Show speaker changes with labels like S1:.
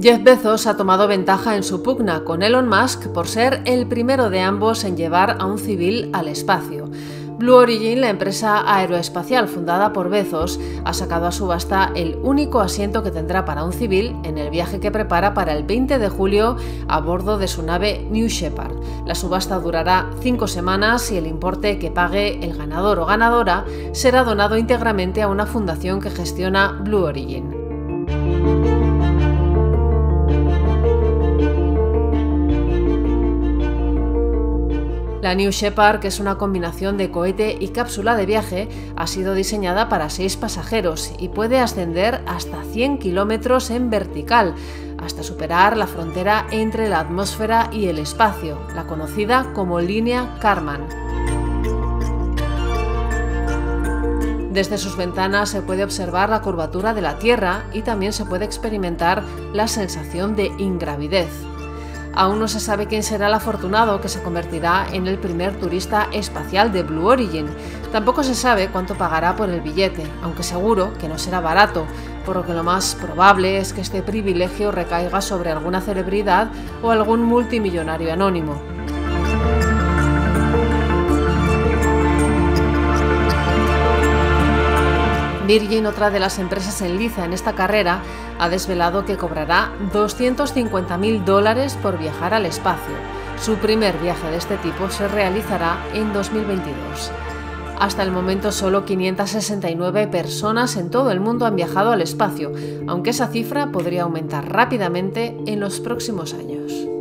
S1: Jeff Bezos ha tomado ventaja en su pugna con Elon Musk por ser el primero de ambos en llevar a un civil al espacio. Blue Origin, la empresa aeroespacial fundada por Bezos, ha sacado a subasta el único asiento que tendrá para un civil en el viaje que prepara para el 20 de julio a bordo de su nave New Shepard. La subasta durará 5 semanas y el importe que pague el ganador o ganadora será donado íntegramente a una fundación que gestiona Blue Origin. La New Shepard, que es una combinación de cohete y cápsula de viaje, ha sido diseñada para 6 pasajeros y puede ascender hasta 100 kilómetros en vertical, hasta superar la frontera entre la atmósfera y el espacio, la conocida como línea Kármán. Desde sus ventanas se puede observar la curvatura de la Tierra y también se puede experimentar la sensación de ingravidez. Aún no se sabe quién será el afortunado que se convertirá en el primer turista espacial de Blue Origin. Tampoco se sabe cuánto pagará por el billete, aunque seguro que no será barato, por lo que lo más probable es que este privilegio recaiga sobre alguna celebridad o algún multimillonario anónimo. Virgin, otra de las empresas en liza en esta carrera, ha desvelado que cobrará $250.000 por viajar al espacio. Su primer viaje de este tipo se realizará en 2022. Hasta el momento solo 569 personas en todo el mundo han viajado al espacio, aunque esa cifra podría aumentar rápidamente en los próximos años.